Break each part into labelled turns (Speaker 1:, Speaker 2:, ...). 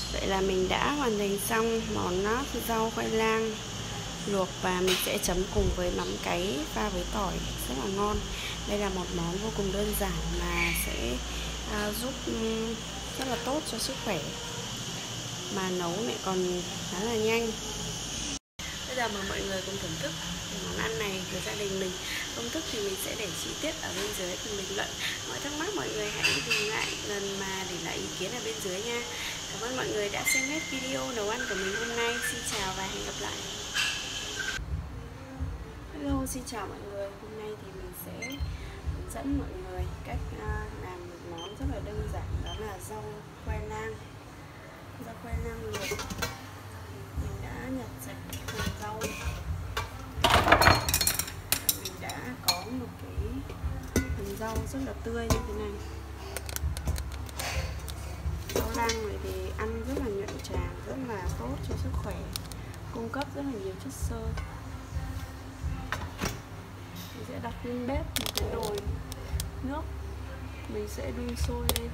Speaker 1: Vậy là mình đã hoàn thành xong món rau khoai lang luộc và mình sẽ chấm cùng với mắm cáy pha với tỏi rất là ngon. Đây là một món vô cùng đơn giản mà sẽ giúp rất là tốt cho sức khỏe, mà nấu lại còn khá là nhanh. Bây giờ mời mọi người cùng thưởng thức món ăn này của gia đình mình. Công thức thì mình sẽ để chi tiết ở bên dưới phần bình luận. Mọi thắc mắc mọi người hãy dừng lại lần mà để lại ý kiến ở bên dưới nha. Cảm ơn mọi người đã xem hết video nấu ăn của mình hôm nay. Xin chào và hẹn gặp lại. Hello, xin chào mọi người. Hôm nay thì mình sẽ hướng dẫn mọi người cách làm một món rất là đơn giản, đó là rau khoai lang. Rau khoai lang luộc. Mình đã nhặt sạch phần rau. Mình đã có một cái phần rau rất là tươi như thế này. Rau lang này thì ăn rất là nhuận tràng, rất là tốt cho sức khỏe, cung cấp rất là nhiều chất xơ. Mình sẽ đặt lên bếp một cái nồi nước, mình sẽ đun sôi lên.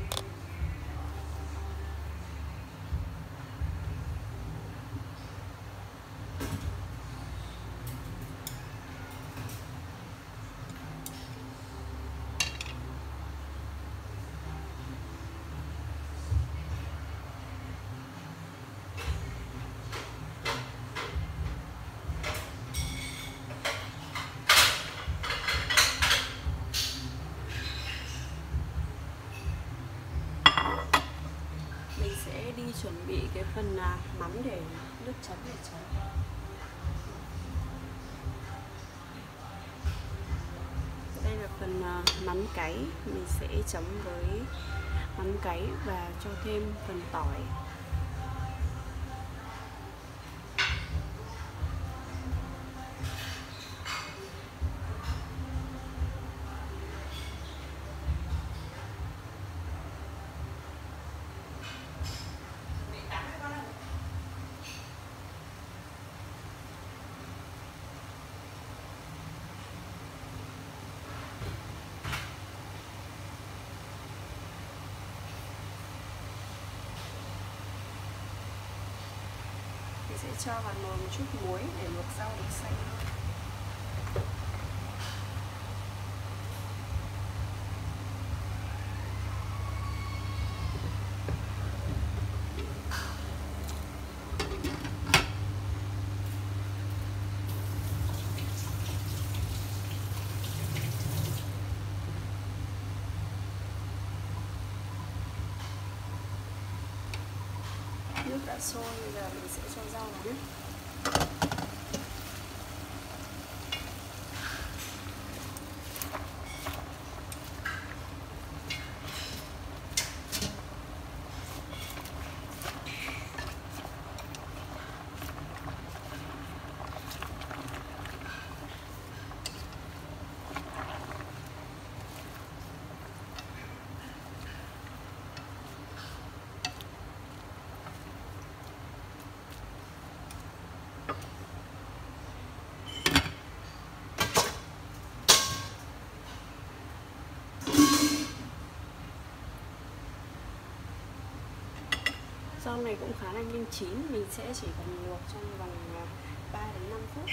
Speaker 1: Mình sẽ đi chuẩn bị cái phần mắm để nước chấm để chấm. Đây là phần mắm cáy, mình sẽ chấm với mắm cáy và cho thêm phần tỏi. Sẽ cho vào nồi một chút muối để luộc rau được xanh. Nước đã sôi, bây giờ mình sẽ cho rau vào nhé. Rau này cũng khá là nhanh chín, mình sẽ chỉ cần luộc trong vòng 3 đến 5 phút.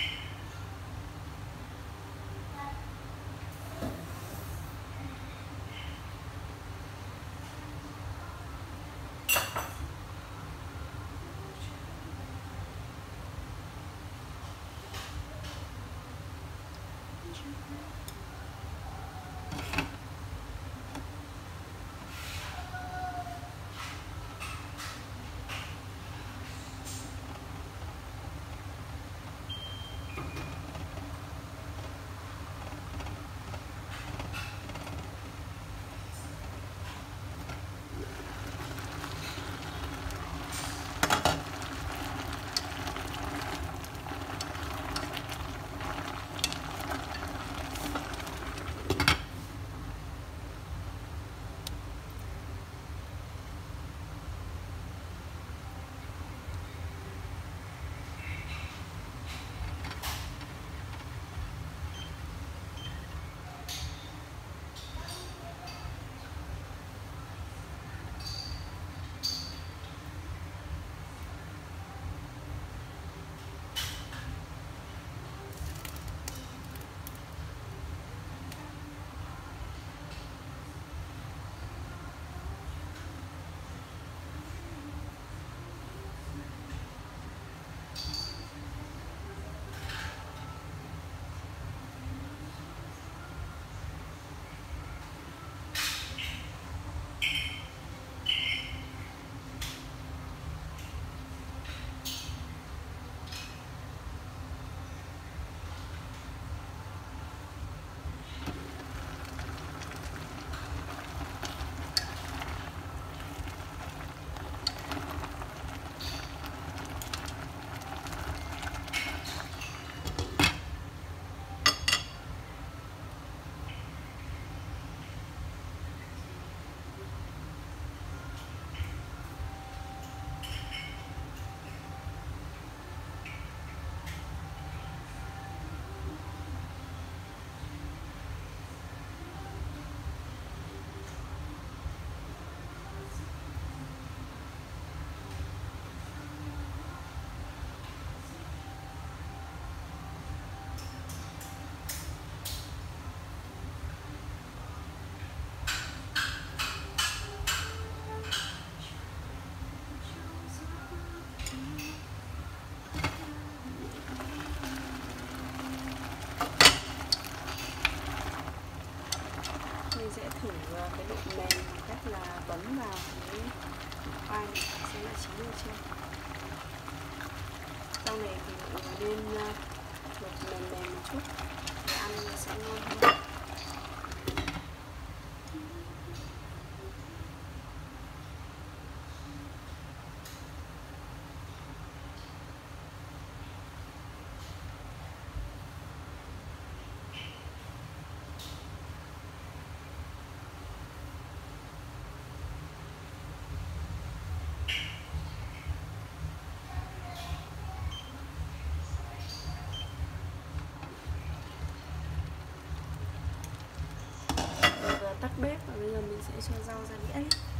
Speaker 1: bấm vào cái khoai này xem đã chín được chưa. Rau này thì mọi người nên luộc mềm mềm một chút để ăn nó sẽ ngon hơn. Tắt bếp và bây giờ mình sẽ cho rau ra đĩa.